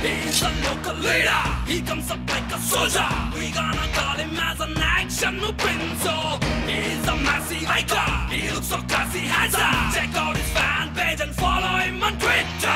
He's a local leader. He comes up like a soldier. We gonna call him as an action Pinzo. He's a massive icon. He looks so classy, handsome. Check out his fan page and follow him on Twitter.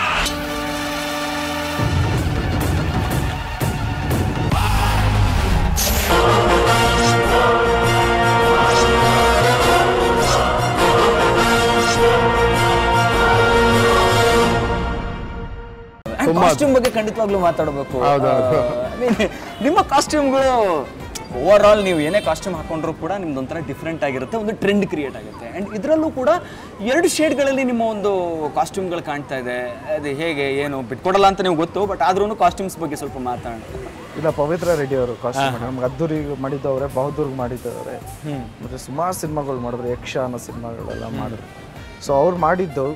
Costume ಬಗ್ಗೆ ಖಂಡಿತವಾಗ್ಲೂ ಮಾತಾಡಬೇಕು. ನಿಮ್ಮ ಕಾಸ್ಟ್ಯೂಮ್ಗಳು over all ನೀವು ಏನೇ costume ಹಾಕೊಂಡ್ರು ಕೂಡ ನಿಮ್ದು ಒಂಥರ different ಆಗಿರುತ್ತೆ, ಒಂದು ಟ್ರೆಂಡ್ ಕ್ರಿಯೇಟ್ ಆಗುತ್ತೆ. ಆ್ಯಂಡ್ ಇದರಲ್ಲೂ ಕೂಡ 2 ಶೇಡ್ಗಳಲ್ಲಿ ನಿಮ್ಮ ಒಂದು ಕಾಸ್ಟ್ಯೂಮ್ಗಳು ಕಾಣ್ತಾ ಇದೆ. ಅದು ಹೇಗೆ ಏನು ಬಿಟ್ಕೊಡಲ್ಲ ಅಂತ ನೀವು ಗೊತ್ತು, ಬಟ್ ಆದ್ರೂ ಕಾಸ್ಟ್ಯೂಮ್ಸ್ ಬಗ್ಗೆ ಸ್ವಲ್ಪ ಮಾತಾಡೋಣ. ಇಲ್ಲ, ಪವಿತ್ರ ರೆಡ್ಡಿ ಅವರು ಕಾಸ್ಟ್ಯೂಮ್ ನಮ್ಗೆ ಅದ್ದೂರಿಗೆ ಮಾಡಿದ್ದವ್ರೆ, ಬಹದ್ದೂರ್ಗೆ ಮಾಡಿದ್ದವ್ರೆ, ಮತ್ತು ಸುಮಾರು ಸಿನಿಮಾಗಳು ಮಾಡಿದ್ರು, ಯಕ್ಷ ಅನ್ನೋ ಸಿನಿಮಾಗಳೆಲ್ಲ ಮಾಡಿದ್ರು. ಸೊ ಅವ್ರು ಮಾಡಿದ್ದು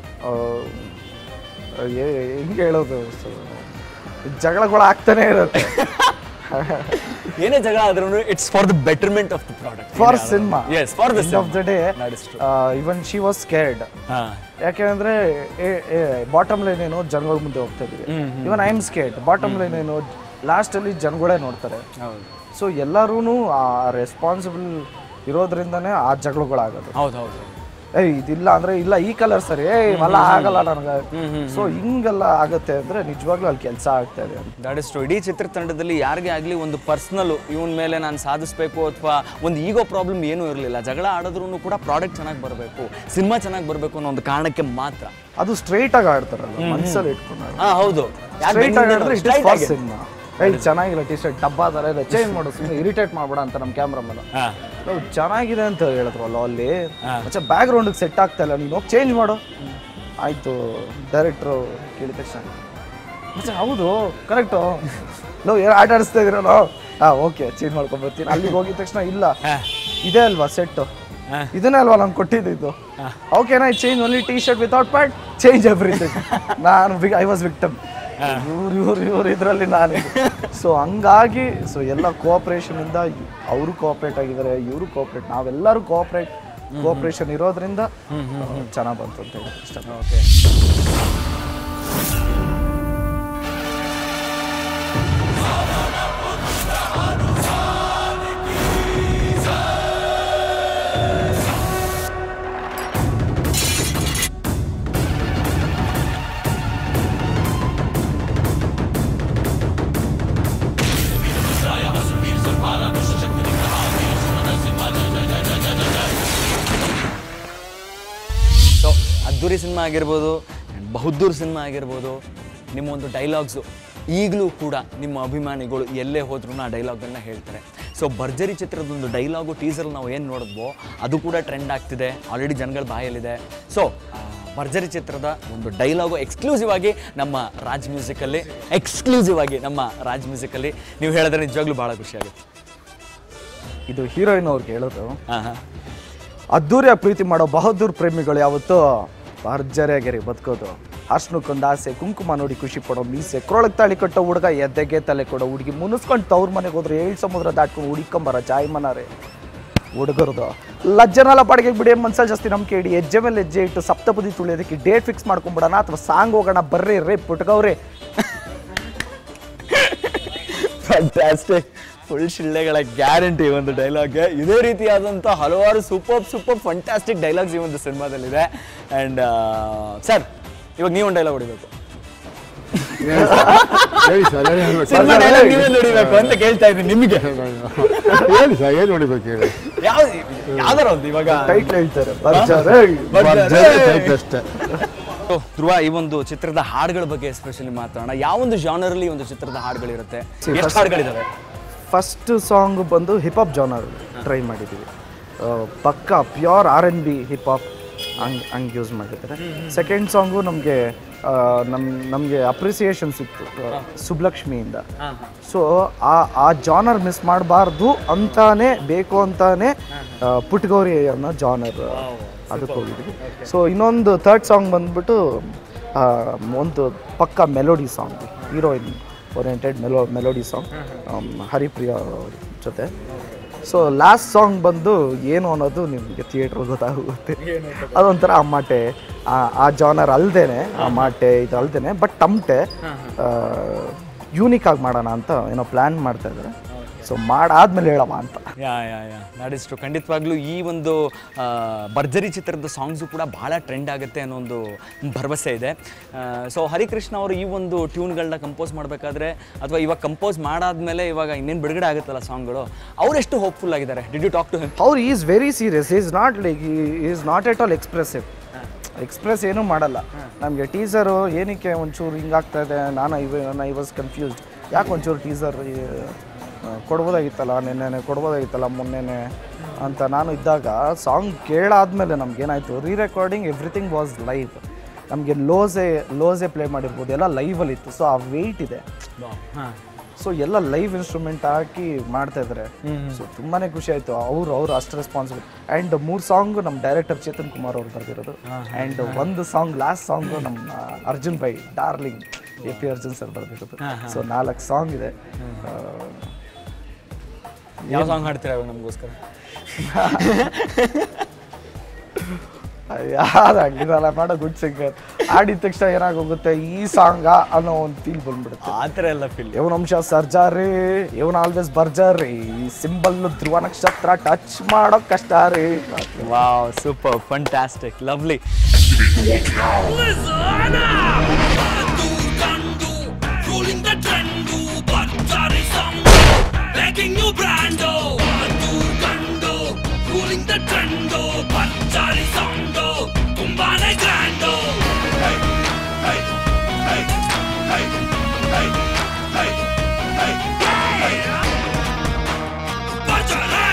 ಹೆಂಗೆ ಹೇಳೋದು, ಜಗಳಗಳು ಆಗ್ತಾನೆ ಇರುತ್ತೆ. ಏನೇ ಜಗಳ ಆದ್ರೂ it's for the betterment of the product, for cinema. Yes, for the of the day even she was scared. ಯಾಕೆಂದ್ರೆ ಬಾಟಮ್ ಲೈನ್ ಏನು ಜನಗಳ ಮುಂದೆ ಹೋಗ್ತಾ ಇದೀವಿ, even I am scared. Bottom line ಏನು ಲಾಸ್ಟ್ ಅಲ್ಲಿ ಜನಗಳೇ ನೋಡ್ತಾರೆ. ಸೊ ಎಲ್ಲರೂ ಆ ರೆಸ್ಪಾನ್ಸಿಬಲ್ ಇರೋದ್ರಿಂದನೇ ಆ ಜಗಳಗಳಾಗೋದು. ಹೌದು. ಇದಿಲ್ಲ ಅಂದ್ರೆ ಇಲ್ಲ, ಈ ಕಲರ್ ಸರಿ, ಅಲ್ಲ ಆಗಲ್ಲ ನನಗೆ. ಸೊ ಹಿಂಗೆಲ್ಲ ಆಗುತ್ತೆ ಅಂದ್ರೆ ನಿಜವಾಗ್ಲೂ ಅಲ್ಲಿ ಕೆಲಸ ಆಗ್ತಾ ಇದೆ. That is true. ಇಡೀ ಚಿತ್ರತಂಡದಲ್ಲಿ ಯಾರಿಗೇ ಆಗಲಿ ಒಂದು ಪರ್ಸನಲ್ ಇವನ್ ಮೇಲೆ ನಾನು ಸಾಧಿಸಬೇಕು ಅಥವಾ ಒಂದು ಈಗೋ ಪ್ರಾಬ್ಲಮ್ ಏನೂ ಇರಲಿಲ್ಲ. ಜಗಳ ಆಡಿದ್ರೂ ಕೂಡ ಪ್ರಾಡಕ್ಟ್ ಚೆನ್ನಾಗಿ ಬರಬೇಕು, ಸಿನಿಮಾ ಚೆನ್ನಾಗಿ ಬರಬೇಕು ಅನ್ನೋ ಒಂದು ಕಾರಣಕ್ಕೆ ಮಾತ್ರ. ಅದು ಸ್ಟ್ರೈಟ್ ಆಗಿ ಆಡ್ತಾರಲ್ಲ, ಮನಸ್ಸಲ್ಲಿ ಇಟ್ಕೊಂಡು. ಹೌದು, ಸಿನಿಮಾ ಚೆನ್ನಾಗಿಲ್ಲ, ಟಿ ಶರ್ಟ್ ಡಬ್ಬಾ ತರ ಇದೆ, ಚೇಂಜ್ ಮಾಡು, ಸುಮ್ಮನೆ ಇರಿಟೇಟ್ ಮಾಡ್ಬೇಡ ಅಂತ ನಮ್ಮ ಕ್ಯಾಮ್ರಾಮನ್ ಚೆನ್ನಾಗಿದೆ ಅಂತ ಹೇಳಿದ್ರಲ್ಲ ಅಲ್ಲಿ. ಮತ್ತೆ ಬ್ಯಾಕ್ ಗ್ರೌಂಡ್ ಸೆಟ್ ಆಗ್ತಾ ಇಲ್ಲ, ನೀನು ಹೋಗಿ ಚೇಂಜ್ ಮಾಡು. ಆಯ್ತು, ಡೈರೆಕ್ಟ್ರು ಕೇಳಿದ ತಕ್ಷಣ ಮತ್ತೆ ಹೌದು ಕರೆಕ್ಟು, ನಾವು ಏನು ಆಟ ಆಡಿಸ್ತಾ ಇದ್ದೀರಲ್ಲೋ, ಓಕೆ ಚೇಂಜ್ ಮಾಡ್ಕೊಂಡ್ಬರ್ತೀನಿ. ಅಲ್ಲಿಗೆ ಹೋಗಿದ ತಕ್ಷಣ ಇಲ್ಲ, ಇದೇ ಅಲ್ವಾ ಸೆಟ್ಟು, ಇದನ್ನೇ ಅಲ್ವಾ ನಂಗೆ ಕೊಟ್ಟಿದ್ದು, ಓಕೆನಾ change only T shirt without pant, change everything. ನಾನು ಐ ವಾಸ್ ವಿಕ್ಟಮ್, ಇವ್ರು ಇದರಲ್ಲಿ ನಾನು. ಸೊ ಹಂಗಾಗಿ ಸೊ ಎಲ್ಲ ಕೋಆಪ್ರೇಷನಿಂದ ಅವರು ಕೋಆಪ್ರೇಟ್ ಆಗಿದ್ದಾರೆ, ಇವರು ಕೋಆಪ್ರೇಟ್, ನಾವೆಲ್ಲರೂ ಕೋಆಪ್ರೇಷನ್ ಇರೋದ್ರಿಂದ ಚೆನ್ನಾಗಿ ಬಂತು ಅಂತ ಹೇಳಿ ಇಷ್ಟ. ಓಕೆ, ಅದ್ದೂರಿ ಸಿನಿಮಾ ಆಗಿರ್ಬೋದು, ಬಹದ್ದೂರ್ ಸಿನಿಮಾ ಆಗಿರ್ಬೋದು, ನಿಮ್ಮ ಒಂದು ಡೈಲಾಗ್ಸು ಈಗಲೂ ಕೂಡ ನಿಮ್ಮ ಅಭಿಮಾನಿಗಳು ಎಲ್ಲೇ ಹೋದ್ರೂ ಆ ಡೈಲಾಗನ್ನು ಹೇಳ್ತಾರೆ. ಸೊ ಭರ್ಜರಿ ಚಿತ್ರದೊಂದು ಡೈಲಾಗು ಟೀಸರ್ ನಾವು ಏನು ನೋಡಿದ್ವೋ ಅದು ಕೂಡ ಟ್ರೆಂಡ್ ಆಗ್ತಿದೆ, ಆಲ್ರೆಡಿ ಜನಗಳ ಬಾಯಲ್ಲಿದೆ. ಸೊ ಭರ್ಜರಿ ಚಿತ್ರದ ಒಂದು ಡೈಲಾಗು ಎಕ್ಸ್ಕ್ಲೂಸಿವ್ ಆಗಿ ನಮ್ಮ ರಾಜ್ ಮ್ಯೂಸಿಕಲ್ಲಿ ನೀವು ಹೇಳಿದ್ರೆ ನಿಜವಾಗ್ಲೂ ಭಾಳ ಖುಷಿಯಾಗುತ್ತೆ. ಇದು ಹೀರೋಯಿನ್ ಅವ್ರಿಗೆ ಹೇಳೋದು, ಅದ್ದೂರಿಯ ಪ್ರೀತಿ ಮಾಡೋ ಬಹದ್ದೂರ್ ಪ್ರೇಮಿಗಳು ಯಾವತ್ತೂ ಭರ್ಜರಿಯಾಗಿರಿ ಬದುಕೋದು. ಅರ್ಶನಕ್ಕೊಂದು ಆಸೆ, ಕುಂಕುಮ ನೋಡಿ ಖುಷಿ ಪಡೋ ಮೀಸೆ, ಕ್ರೋಳಕ್ಕೆ ತಾಳಿ ಕಟ್ಟೋ ಹುಡುಗ, ಎದ್ದೆಗೆ ತಲೆ ಕೊಡೋ ಹುಡುಗಿ, ಮುನಿಸ್ಕೊಂಡು ತವ್ರ ಮನೆಗೆ ಹೋದ್ರೆ 7 ಸಮುದ್ರ ದಾಟ್ಕೊಂಡು ಹುಡುಕೊಂಬರ ಜಾಯ್ಮನಾರೆ ಹುಡುಗರದು. ಲಜ್ಜನೆಲ್ಲ ಬಾಡಿಗೆ ಬಿಡಿ, ಮನ್ಸಲ್ಲಿ ಜಾಸ್ತಿ ನಂಬಿಕೆ ಇಡಿ, ಹೆಜ್ಜೆ ಮೇಲೆ ಹೆಜ್ಜೆ ಇಟ್ಟು ಸಪ್ತಪದಿ ತುಳಿಯೋದಕ್ಕೆ ಡೇಟ್ ಫಿಕ್ಸ್ ಮಾಡ್ಕೊಂಬಿಡೋಣ ಅಥವಾ ಸಾಂಗ್ ಹೋಗೋಣ ಬರ್ರಿ ರೇ ಪುಟ್ಗವ್ರೆ. ಫ್ಯಾಂಟಾಸ್ಟಿಕ್, ಫುಲ್ ಶಿಳ್ಳೆಗಳ ಗ್ಯಾರಂಟಿ ಒಂದು ಡೈಲಾಗ್ಗೆ. ಇದೇ ರೀತಿಯಾದಂಥ ಹಲವಾರು ಸೂಪರ್ ಫಂಟಾಸ್ಟಿಕ್ ಡೈಲಾಗ್ಸ್ ಈ ಒಂದು ಸಿನಿಮಾದಲ್ಲಿದೆ. ಆ್ಯಂಡ್ ಸರ್, ಇವಾಗ ನೀವೊಂದು ಡೈಲಾಗ್ ಹೊಡಿಬೇಕು, ಸಿನಿಮಾ ಡೈಲಾಗ್ ನೀವೇ ನೋಡಿಬೇಕು ಅಂತ ಕೇಳ್ತಾ ಇದ್ದೀನಿ ನಿಮಗೆ. ಹೇಳಿ ಸರ್, ಏನು ನೋಡಿಬೇಕು ಹೇಳಿ, ಯಾವ್ದಾರ ಒಂದು ಇವಾಗ ಟೈಟ್ಲ್ ಹೇಳ್ತಾರೆ ಅಷ್ಟೇ. ಧ್ರುವ, ಈ ಒಂದು ಚಿತ್ರದ ಹಾಡುಗಳ ಬಗ್ಗೆ ಎಸ್ಪೆಷಲಿ ಮಾತಾಡೋಣ. ಯಾವೊಂದು ಜಾನರಲ್ಲಿ ಒಂದು ಚಿತ್ರದ ಹಾಡುಗಳಿರುತ್ತೆ, ಎಷ್ಟು ಹಾಡುಗಳಿದಾವೆ? ಫಸ್ಟ್ ಸಾಂಗ್ ಬಂದು ಹಿಪ್-ಹಾಪ್ ಜಾನರ್ ಟ್ರೈ ಮಾಡಿದ್ದೀವಿ, ಪಕ್ಕ ಪ್ಯೂರ್ R&B ಹಿಪ್-ಹಾಪ್ ಹಂಗೆ ಯೂಸ್ ಮಾಡಿದ್ದಾರೆ. ಸೆಕೆಂಡ್ ಸಾಂಗು ನಮಗೆ ಅಪ್ರಿಸಿಯೇಷನ್ ಸಿಕ್ತು ಸುಬ್ಲಕ್ಷ್ಮಿಯಿಂದ. ಸೊ ಆ ಜಾನರ್ ಮಿಸ್ ಮಾಡಬಾರ್ದು ಅಂತಾನೆ ಬೇಕು ಅಂತಾನೆ ಪುಟ್ಗೌರಿ ಅನ್ನೋ ಜಾನರ್ ಅದಕ್ಕೆ ಹೋಗಿದ್ವಿ. ಸೊ ಇನ್ನೊಂದು ಥರ್ಡ್ ಸಾಂಗ್ ಬಂದ್ಬಿಟ್ಟು ಒಂದು ಪಕ್ಕ melody song, heroine oriented melody song Haripriya ಜೊತೆ. ಸೊ ಲಾಸ್ಟ್ ಸಾಂಗ್ ಬಂದು ಏನು ಅನ್ನೋದು ನಿಮಗೆ ಥಿಯೇಟ್ರ್ ಗೊತ್ತಾಗುತ್ತೆ. ಅದೊಂಥರ ಅಮ್ಮಾಟೆ, ಆ ಜಾನರ್ ಅಲ್ದೇನೆ, ಅಮ್ಮಾಟೆ ಇದು ಅಲ್ದೇನೆ, ಬಟ್ ತಮಟೆ ಯೂನಿಕ್ ಆಗಿ ಮಾಡೋಣ ಅಂತ ಏನೋ ಪ್ಲ್ಯಾನ್ ಮಾಡ್ತಾ ಇದ್ದಾರೆ. ಸೊ ಮಾಡಾದ್ಮೇಲೆ ಹೇಳಮ್ಮ ಅಂತ. ಯಾ ನಾಡಿಸ್ಟು ಖಂಡಿತವಾಗ್ಲೂ ಈ ಒಂದು ಭರ್ಜರಿ ಚಿತ್ರದ ಸಾಂಗ್ಸು ಕೂಡ ಭಾಳ ಟ್ರೆಂಡ್ ಆಗುತ್ತೆ ಅನ್ನೋ ಒಂದು ಭರವಸೆ ಇದೆ. ಸೊ ಹರಿಕೃಷ್ಣ ಅವರು ಈ ಒಂದು ಟ್ಯೂನ್ಗಳನ್ನ ಕಂಪೋಸ್ ಮಾಡಬೇಕಾದ್ರೆ ಅಥವಾ ಇವಾಗ ಕಂಪೋಸ್ ಮಾಡಾದ್ಮೇಲೆ ಇವಾಗ ಇನ್ನೇನು ಬಿಡುಗಡೆ ಆಗುತ್ತಲ್ಲ ಸಾಂಗ್ಗಳು, ಅವರೆಷ್ಟು ಹೋಪ್ಫುಲ್ ಆಗಿದ್ದಾರೆ? Did you talk to him? ಅವ್ರು is very serious, is not like is not at all express ಏನೂ ಮಾಡಲ್ಲ. ನಮಗೆ ಟೀಸರು ಏನಕ್ಕೆ ಒಂಚೂರು ಹಿಂಗಾಗ್ತಾ ಇದೆ, ಐ ವಾಸ್ ಕನ್ಫ್ಯೂಸ್ಡ್, ಯಾಕೆ ಒಂಚೂರು ಟೀಸರ್ ಕೊಡ್ಬೋದಾಗಿತ್ತಲ್ಲ, ಕೊಡ್ಬೋದಾಗಿತ್ತಲ್ಲ ಮೊನ್ನೆನೇ ಅಂತ ನಾನು ಇದ್ದಾಗ song ಕೇಳಾದ್ಮೇಲೆ ನಮಗೇನಾಯಿತು, re recording everything was live. ನಮಗೆ ಲೋಸೇ ಪ್ಲೇ ಮಾಡಿರ್ಬೋದು, ಎಲ್ಲ ಲೈವಲ್ಲಿ ಇತ್ತು. ಸೊ ಆ ವೆಯ್ಟ್ ಇದೆ. ಸೊ ಎಲ್ಲ ಲೈವ್ ಇನ್ಸ್ಟ್ರೂಮೆಂಟ್ ಹಾಕಿ ಮಾಡ್ತಾಯಿದ್ದಾರೆ. ಸೊ ತುಂಬಾ ಖುಷಿ ಆಯಿತು. ಅವರು ಅಷ್ಟು ರೆಸ್ಪಾನ್ಸಿಬಲ್. ಆ್ಯಂಡ್ 3 ಸಾಂಗ್ ನಮ್ಮ ಡೈರೆಕ್ಟರ್ ಚೇತನ್ ಕುಮಾರ್ ಅವ್ರು ಬರೆದಿರೋದು. ಆ್ಯಂಡ್ ಒಂದು ಸಾಂಗ್ ಲಾಸ್ಟ್ ಸಾಂಗು ನಮ್ಮ Arjun by darling AP Arjun sir ಬರೆದಿರೋದು. ಸೊ 4 ಸಾಂಗ್ ಇದೆ. ಯಾವ ಸಾಂಗ್ ಹಾಡ್ತೀರಾ ನಮಗೋಸ್ಕರ? ಯಾರಾಗಿರಲ್ಲ ಮಾಡೋ ಗುಡ್ ಸಿಂಗರ್. ಆಡಿದ ತಕ್ಷಣ ಏನಾಗೋಗುತ್ತೆ, ಈ ಸಾಂಗ ಅನ್ನೋ ಒಂದು ಫೀಲ್ ಬಂದ್ಬಿಡುತ್ತೆ. ಆ ಥರ ಎಲ್ಲ ಫೀಲ್. ಇವನಂಶ ಸರ್ಜಾರಿ, ಇವನ್ ಆಲ್ವೇಸ್ ಬರ್ಜಾರಿ, ಸಿಂಬಲ್ ಧ್ರುವ ನಕ್ಷತ್ರ ಟಚ್ ಮಾಡೋ ಕಷ್ಟ ರೀ. Wow, super, fantastic, lovely. Ruling the trend, Bhattari song, making new brand, Gando, ruling the trend, Bhattari song, Kumbane grand, hey, hey, hey, hey, hey, hey, hey, hey, Bhattari.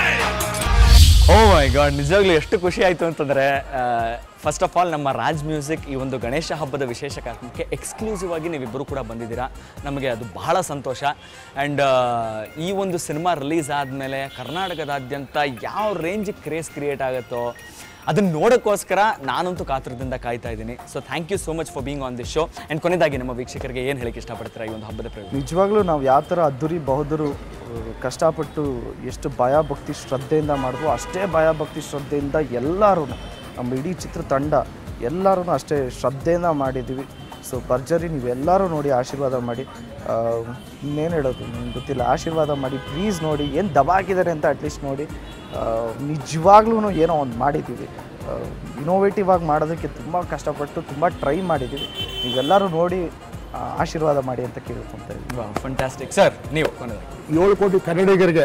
Oh my god, ನಿಜವಾಗ್ಲೂ ಎಷ್ಟು ಖುಷಿ ಆಯಿತು ಅಂತಂದರೆ, first of all ನಮ್ಮ Raj music ಈ ಒಂದು ಗಣೇಶ ಹಬ್ಬದ ವಿಶೇಷ ಕಾರ್ಯಕ್ರಮಕ್ಕೆ ಎಕ್ಸ್ಕ್ಲೂಸಿವ್ ಆಗಿ ನೀವಿಬ್ಬರು ಕೂಡ ಬಂದಿದ್ದೀರಾ. ನಮಗೆ ಅದು ಬಹಳ ಸಂತೋಷ. ಆ್ಯಂಡ್ ಈ ಒಂದು ಸಿನಿಮಾ ರಿಲೀಸ್ ಆದಮೇಲೆ ಕರ್ನಾಟಕದಾದ್ಯಂತ ಯಾವ ರೇಂಜಿಗೆ ಕ್ರೇಜ್ ಕ್ರಿಯೇಟ್ ಆಗುತ್ತೋ ಅದನ್ನು ನೋಡೋಕ್ಕೋಸ್ಕರ ನಾನಂತೂ ಕಾತುರದಿಂದ ಕಾಯ್ತಾ ಇದ್ದೀನಿ. So thank you so much for being on this show. And ಕೊನೆಯದಾಗಿ ನಮ್ಮ ವೀಕ್ಷಕರಿಗೆ ಏನು ಹೇಳಕ್ಕೆ ಇಷ್ಟಪಡ್ತೀರಾ ಈ ಒಂದು ಹಬ್ಬದ ಪ್ರಯೋಗ? ನಿಜವಾಗ್ಲೂ ನಾವು ಯಾವ ಥರ ಅದ್ದೂರಿ ಬಹದ್ದೂರು ಕಷ್ಟಪಟ್ಟು ಎಷ್ಟು ಭಯ ಭಕ್ತಿ ಶ್ರದ್ಧೆಯಿಂದ ಮಾಡಿದ್ವು, ಅಷ್ಟೇ ಭಯ ಭಕ್ತಿ ಶ್ರದ್ಧೆಯಿಂದ ಎಲ್ಲರೂ, ನಮ್ಮ ಇಡೀ ಚಿತ್ರತಂಡ ಎಲ್ಲರೂ ಅಷ್ಟೇ ಶ್ರದ್ಧೆಯಿಂದ ಮಾಡಿದ್ದೀವಿ. ಸೊ ಭರ್ಜರಿ ನೀವೆಲ್ಲರೂ ನೋಡಿ ಆಶೀರ್ವಾದ ಮಾಡಿ. ಇನ್ನೇನು ಹೇಳೋದು ನಿಮ್ಗೆ ಗೊತ್ತಿಲ್ಲ, ಆಶೀರ್ವಾದ ಮಾಡಿ ಪ್ಲೀಸ್ ನೋಡಿ. ಏನು ದಬಾಕಿದ್ದಾರೆ ಅಂತ ಅಟ್ಲೀಸ್ಟ್ ನೋಡಿ. ನಿಜವಾಗ್ಲೂ ಏನೋ ಒಂದು ಮಾಡಿದ್ದೀವಿ, ಇನೋವೇಟಿವ್ ಆಗಿ ಮಾಡೋದಕ್ಕೆ ತುಂಬ ಕಷ್ಟಪಟ್ಟು ತುಂಬ ಟ್ರೈ ಮಾಡಿದ್ದೀವಿ. ನೀವೆಲ್ಲರೂ ನೋಡಿ ಆಶೀರ್ವಾದ ಮಾಡಿ ಅಂತ ಕೇಳ್ಕೊತಾ ಇದ್ದೀವಿ. Fantastic sir. ನೀವು 7 ಕೋಟಿ ಕನ್ನಡಿಗರಿಗೆ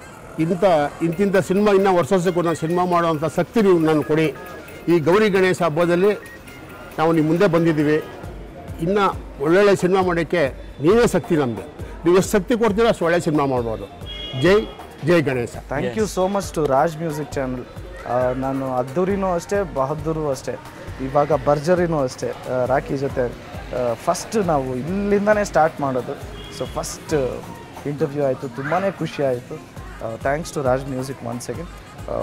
ಇಂತಿಂಥ ಸಿನಿಮಾ ಇನ್ನೂ ವರ್ಷಕ್ಕೆ ನಾನು ಸಿನಿಮಾ ಮಾಡೋವಂಥ ಶಕ್ತಿ ನೀವು ನಾನು ಕೊಡಿ. ಈ ಗೌರಿ ಗಣೇಶ ಹಬ್ಬದಲ್ಲಿ ನಾವು ನಿಮ್ಮ ಮುಂದೆ ಬಂದಿದ್ದೀವಿ. ಇನ್ನು ಒಳ್ಳೊಳ್ಳೆ ಸಿನಿಮಾ ಮಾಡೋಕ್ಕೆ ನೀವೇ ಶಕ್ತಿ ನಮಗೆ. ನೀವು ಎಷ್ಟು ಶಕ್ತಿ ಕೊಡ್ತೀರೋ ಅಷ್ಟು ಒಳ್ಳೆ ಸಿನಿಮಾ ಮಾಡ್ಬೋದು. ಜೈ Ganesha. Thank you so much to Raj music channel. ನಾನು ಅದ್ದೂರಿನೂ ಅಷ್ಟೇ, ಬಹದ್ದೂರು ಅಷ್ಟೇ, ಇವಾಗ ಭರ್ಜರಿನೂ ಅಷ್ಟೇ. ರಾಕಿ ಜೊತೆ ಫಸ್ಟ್ ನಾವು ಇಲ್ಲಿಂದನೇ ಸ್ಟಾರ್ಟ್ ಮಾಡೋದು. ಸೊ ಫಸ್ಟ್ ಇಂಟರ್ವ್ಯೂ ಆಯಿತು, ತುಂಬಾ ಖುಷಿ ಆಯಿತು. Thanks to Raj music once again.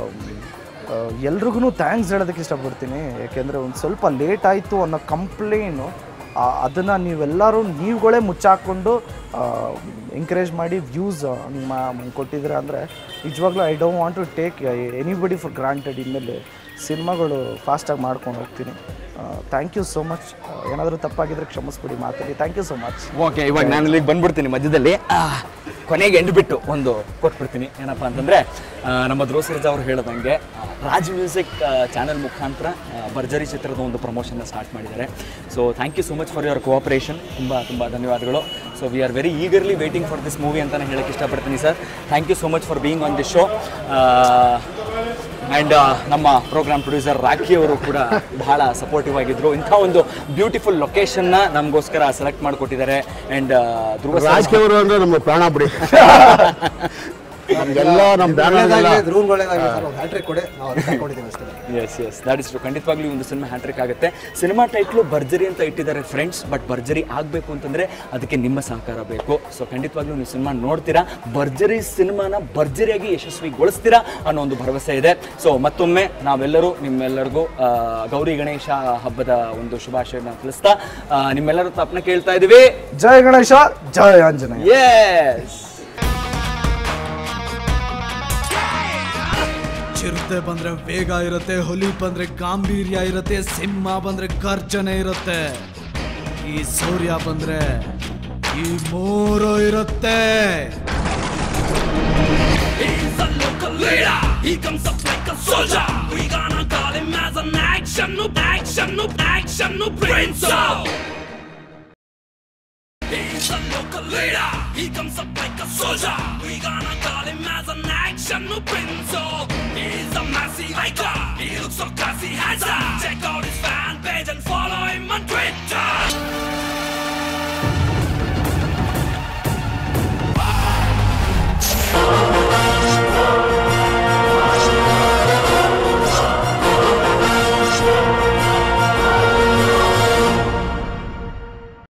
ಎಲ್ರಿಗೂ ಥ್ಯಾಂಕ್ಸ್ ಹೇಳೋದಕ್ಕೆ ಇಷ್ಟಪಡ್ತೀನಿ. ಯಾಕೆಂದರೆ ಒಂದು ಸ್ವಲ್ಪ ಲೇಟ್ ಆಯಿತು ಅನ್ನೋ ಕಂಪ್ಲೇನು, ಅದನ್ನು ನೀವುಗಳೇ ಮುಚ್ಚಾಕ್ಕೊಂಡು ಎಂಕರೇಜ್ ಮಾಡಿ ವ್ಯೂಸ್ ನಿಮ್ಮ ಕೊಟ್ಟಿದ್ದೀರ ಅಂದರೆ ನಿಜವಾಗ್ಲೂ I don't want to take anybody for granted. ಇನ್ಮೇಲೆ ಸಿನಿಮಾಗಳು ಫಾಸ್ಟಾಗಿ ಮಾಡ್ಕೊಂಡು ಹೋಗ್ತೀನಿ. Thank you so much. ಏನಾದರೂ ತಪ್ಪಾಗಿದ್ರೆ ಕ್ಷಮಿಸ್ಬಿಡಿ ಮಾತಾಡಿ. Thank you so much. Okay, ಇವಾಗ ನಾನು ಇಲ್ಲಿಗೆ ಬಂದ್ಬಿಡ್ತೀನಿ. ಮಧ್ಯದಲ್ಲಿ ಕೊನೆಗೆ ಎಂಡ್ಬಿಟ್ಟು ಒಂದು ಕೊಟ್ಬಿಡ್ತೀನಿ. ಏನಪ್ಪ ಅಂತಂದರೆ, ನಮ್ಮ ಧ್ರುವ ಸರ್ಜಾ ಅವರು ಹೇಳ್ದಂಗೆ ರಾಜ್ ಮ್ಯೂಸಿಕ್ ಚಾನಲ್ ಮುಖಾಂತರ ಭರ್ಜರಿ ಚಿತ್ರದ ಒಂದು ಪ್ರಮೋಷನ್ನ ಸ್ಟಾರ್ಟ್ ಮಾಡಿದ್ದಾರೆ. So thank you so much for your cooperation. ತುಂಬ ಧನ್ಯವಾದಗಳು. So we are very eagerly waiting for this movie ಅಂತಲೇ ಹೇಳೋಕ್ಕೆ ಇಷ್ಟಪಡ್ತೀನಿ sir. Thank you so much for being on this show. And ನಮ್ಮ ಪ್ರೋಗ್ರಾಮ್ ಪ್ರೊಡ್ಯೂಸರ್ ರಾಖಿ ಅವರು ಕೂಡ ಬಹಳ ಸಪೋರ್ಟಿವ್ ಆಗಿದ್ದರು. ಇಂಥ ಒಂದು ಬ್ಯೂಟಿಫುಲ್ ಲೊಕೇಶನ್ನ ನಮಗೋಸ್ಕರ ಸೆಲೆಕ್ಟ್ ಮಾಡಿಕೊಟ್ಟಿದ್ದಾರೆ. ಆ್ಯಂಡ್ ಧ್ರುವ ರಾಖಿ ಅವರು ಅಂದರೆ ನಮ್ಮ ಪ್ರಾಣ ಬಿಡಿ. ನಮಗೆಲ್ಲ ನಮ್ಮ ಎಸ್ ದ್ಯಾಟ್ ಇಸ್ ಟ್ರೂ. ಖಂಡಿತವಾಗ್ಲೂ ಒಂದು ಸಿನಿಮಾ ಹ್ಯಾಟ್ರಿಕ್ ಆಗುತ್ತೆ. ಸಿನಿಮಾ ಟೈಟ್ಲು ಭರ್ಜರಿ ಅಂತ ಇಟ್ಟಿದ್ದಾರೆ ಫ್ರೆಂಡ್ಸ್. ಬಟ್ ಭರ್ಜರಿ ಆಗಬೇಕು ಅಂತಂದರೆ ಅದಕ್ಕೆ ನಿಮ್ಮ ಸಹಕಾರ ಬೇಕು. ಸೊ ಖಂಡಿತವಾಗ್ಲೂ ನೀವು ಸಿನಿಮಾ ನೋಡ್ತೀರಾ, ಭರ್ಜರಿ ಸಿನಿಮಾನ ಭರ್ಜರಿಯಾಗಿ ಯಶಸ್ವಿಗೊಳಿಸ್ತೀರಾ ಅನ್ನೋ ಒಂದು ಭರವಸೆ ಇದೆ. ಸೊ ಮತ್ತೊಮ್ಮೆ ನಾವೆಲ್ಲರೂ ನಿಮ್ಮೆಲ್ಲರಿಗೂ ಗೌರಿ ಗಣೇಶ ಹಬ್ಬದ ಒಂದು ಶುಭಾಶಯನ ತಿಳಿಸ್ತಾ ನಿಮ್ಮೆಲ್ಲರ ತಪ್ಪನ ಕೇಳ್ತಾ ಇದ್ದೀವಿ. ಜೈ ಗಣೇಶ, ಜೈ ಆಂಜನೇಯ. ಎಸ್. ಚಿರತೆ ಬಂದ್ರೆ ವೇಗ ಇರುತ್ತೆ, ಹುಲಿ ಬಂದ್ರೆ ಗಾಂಭೀರ್ಯ ಇರುತ್ತೆ, ಸಿಂಹ ಬಂದ್ರೆ ಗರ್ಜನೆ ಇರುತ್ತೆ, ಈ ಸೂರ್ಯ ಬಂದ್ರೆ ಈ ಮೂರು ಇರುತ್ತೆ. He's a local leader. He comes up like a soldier. We gonna call him as an action prince. He's a local leader. He comes up like a soldier. We gonna call him as an action prince. He's a massive hiker. He looks so classy, handsome. Check out